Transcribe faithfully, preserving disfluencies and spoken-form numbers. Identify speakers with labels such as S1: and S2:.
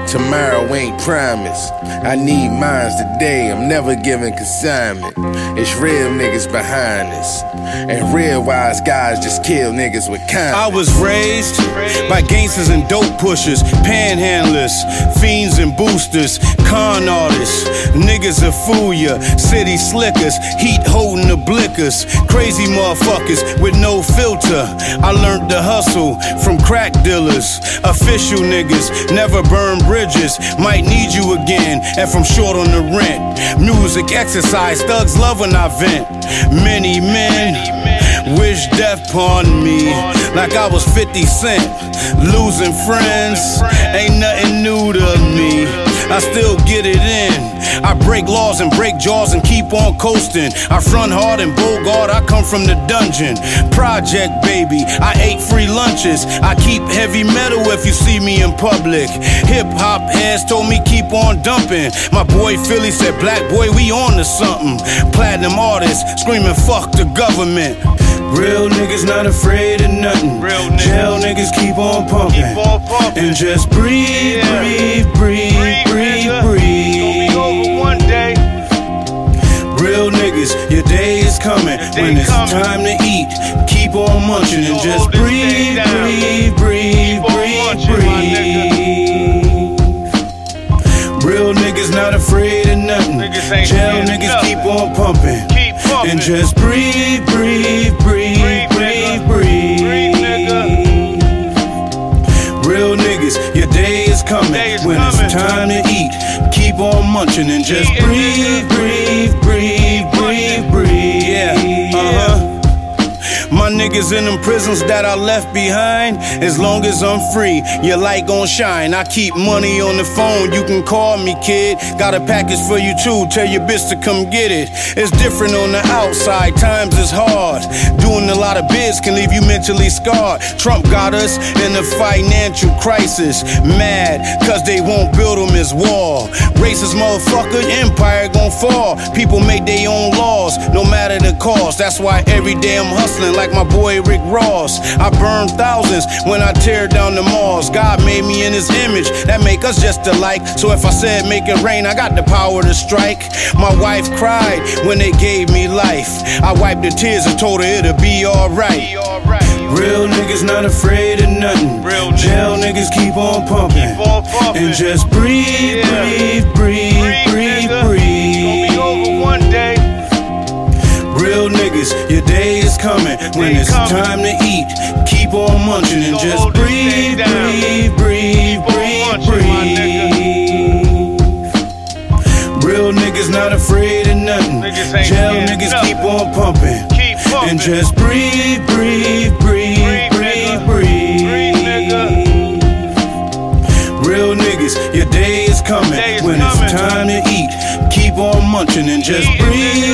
S1: Tomorrow ain't promised. I need mines today, I'm never giving consignment. It's real niggas behind this, and real wise guys just kill niggas with kindness.
S2: I was raised by gangsters and dope pushers, panhandlers, fiends and boosters, con artists. Niggas will fool ya, city slickers, heat holding the blickers, crazy motherfuckers with no filter. I learned to hustle from crack dealers. Official niggas never burn bridges, might need you again, and from short on the rent. Music, exercise, thugs love when I vent. Many men wish death upon me, like I was fifty cent. Losing friends ain't nothing new to me. I still get it in. I break laws and break jaws and keep on coasting. I front hard and Bogart, I come from the dungeon. Project baby, I ate free lunches. I keep heavy metal if you see me in public. Hip hop heads told me keep on dumping. My boy Philly said, black boy, we on to something. Platinum artists screaming fuck the government. Real niggas not afraid of nothing. Real niggas. Jail niggas keep on pumping, keep on pumping. And just breathe, yeah. breathe, breathe, breathe, breathe, breathe. It's gonna be over one day. Real niggas, your day is coming. When it's coming. Time to eat, keep on munching and just breathe, breathe, breathe, breathe, breathe. Real niggas not afraid of nothing. Niggas Jail niggas nothing. Keep on pumping, keep pumping. And just breathe, breathe, breathe, breathe, breathe, breathe. breathe nigga. Real niggas, your day is coming. Day is when coming. It's time to eat, keep on munching and just eat breathe, breathe, breathe, breathe, breathe, breathe. Yeah, uh-huh. My niggas in them prisons that I left behind. As long as I'm free, your light gon' shine. I keep money on the phone, you can call me, kid. Got a package for you too, tell your bitch to come get it. It's different on the outside, times is hard. Doing a lot of bids can leave you mentally scarred. Trump got us in a financial crisis. Mad, cause they won't build them as wall. Racist motherfucker, empire gon' fall. People make their own laws, no matter the cost. That's why every day I'm hustling like my boy Rick Ross. I burn thousands when I tear down the malls. God made me in his image, that make us just alike. So if I said make it rain, I got the power to strike. My wife cried when they gave me life. I wiped the tears and told her it'll be alright. Real niggas not afraid of nothing. Real Jail niggas keep on pumping, keep on pumping. And just breathe, yeah. breathe, breathe, breathe, breathe, breathe. It's gonna be over one day. Real niggas, your day is coming. When it's time to eat, keep on munching and just breathe, breathe, breathe, breathe, breathe. Real niggas not afraid of nothing. Jail niggas keep on pumping, and just breathe, breathe, breathe, breathe, breathe. Real niggas, your day is coming. When it's time to eat, keep on munching and just breathe.